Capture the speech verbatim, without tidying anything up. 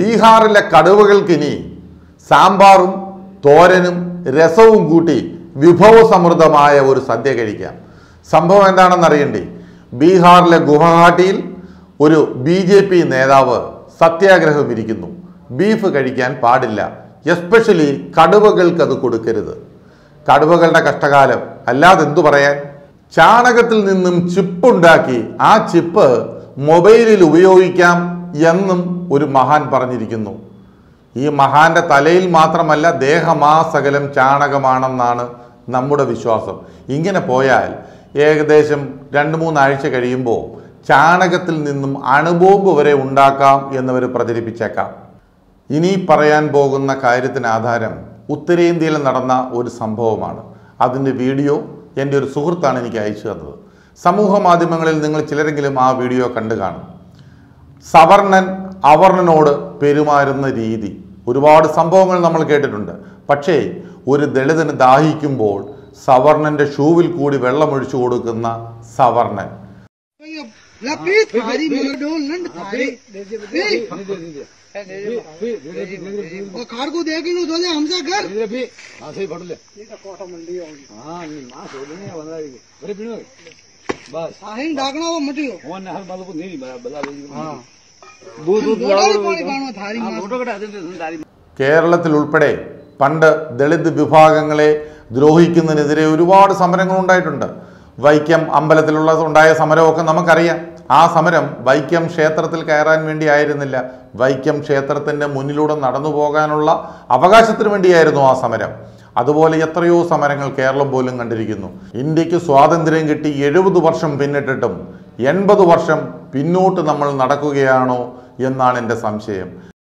ബീഹാറിലെ കടുവകൾക്കിനി സാമ്പാറും തോരനും രസവും കൂട്ടി വിഭവസമൃദ്ധമായ ഒരു സദ്യ കഴിക്കാം. സംഭവം എന്താണെന്ന് അറിയണ്ടേ? ബീഹാറിലെ ഗുവാഹട്ടിയിൽ ഒരു ബി ജെ പി നേതാവ് സത്യാഗ്രഹം ഇരിക്കുന്നു. ബീഫ് കഴിക്കാൻ പാടില്ല, എസ്പെഷ്യലി കടുവകൾക്ക് അത് കൊടുക്കരുത്. കടുവകളുടെ കഷ്ടകാലം അല്ലാതെ എന്തു പറയാൻ. ചാണകത്തിൽ നിന്നും ചിപ്പ് ഉണ്ടാക്കി ആ ചിപ്പ് മൊബൈലിൽ ഉപയോഗിക്കാം എന്നും ഒരു മഹാൻ പറഞ്ഞിരിക്കുന്നു. ഈ മഹാന്റെ തലയിൽ മാത്രമല്ല ദേഹമാസകലം ചാണകമാണെന്നാണ് നമ്മുടെ വിശ്വാസം. ഇങ്ങനെ പോയാൽ ഏകദേശം രണ്ട് മൂന്നാഴ്ച കഴിയുമ്പോൾ ചാണകത്തിൽ നിന്നും അണുബോംബ് വരെ ഉണ്ടാക്കാം എന്നവർ പ്രചരിപ്പിച്ചേക്കാം. ഇനി പറയാൻ പോകുന്ന കാര്യത്തിന് ആധാരം ഉത്തരേന്ത്യയിൽ നടന്ന ഒരു സംഭവമാണ്. അതിൻ്റെ വീഡിയോ എൻ്റെ ഒരു സുഹൃത്താണ് എനിക്ക് അയച്ചു തന്നത്. സമൂഹ മാധ്യമങ്ങളിൽ നിങ്ങൾ ചിലരെങ്കിലും ആ വീഡിയോ കണ്ടു കാണും. സവർണൻ അവർണനോട് പെരുമാറുന്ന രീതി, ഒരുപാട് സംഭവങ്ങൾ നമ്മൾ കേട്ടിട്ടുണ്ട്. പക്ഷേ ഒരു ദളിതന് ദാഹിക്കുമ്പോൾ സവർണന്റെ ഷൂവിൽ കൂടി വെള്ളമൊഴിച്ചു കൊടുക്കുന്ന സവർണൻ. കേരളത്തിൽ ഉൾപ്പെടെ പണ്ട് ദളിത് വിഭാഗങ്ങളെ ദ്രോഹിക്കുന്നതിനെതിരെ ഒരുപാട് സമരങ്ങൾ ഉണ്ടായിട്ടുണ്ട്. വൈക്കം അമ്പലത്തിലുള്ള ഉണ്ടായ സമരമൊക്കെ നമുക്കറിയാം. ആ സമരം വൈക്കം ക്ഷേത്രത്തിൽ കയറാൻ വേണ്ടി ആയിരുന്നില്ല, വൈക്കം ക്ഷേത്രത്തിൻ്റെ മുന്നിലൂടെ നടന്നു പോകാനുള്ള അവകാശത്തിന് വേണ്ടിയായിരുന്നു ആ സമരം. അതുപോലെ എത്രയോ സമരങ്ങൾ കേരളം പോലും കണ്ടിരിക്കുന്നു. ഇന്ത്യക്ക് സ്വാതന്ത്ര്യം കിട്ടി എഴുപത് വർഷം പിന്നിട്ടിട്ടും എൺപത് വർഷം പിന്നോട്ട് നമ്മൾ നടക്കുകയാണോ എന്നാണ് എൻ്റെ സംശയം.